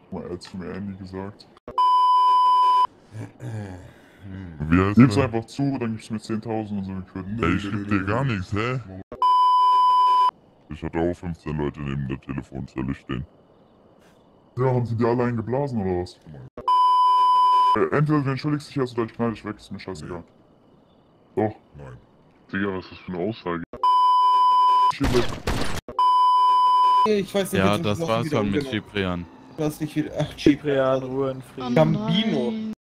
Er hat zu mir Andy gesagt. Wie heißt Gib's der? einfach zu, dann gibst du mir 10.000 und so. Wir können. Ey, ich geb dir gar nichts, hä? Ich hatte auch 15 Leute neben der Telefonzelle stehen. Ja, haben sie die alle eingeblasen oder was? Entweder du entschuldigst dich jetzt oder ich knall dich weg, ist mir scheißegal. Doch. Nein. Digga, was ist das für eine Aussage? Ich weiß nicht, Ja, jetzt das ist war's wieder schon mit umgenommen. Ciprian. Du hast nicht wieder. Ach, Ciprian, Ruhe in Frieden. Gambino.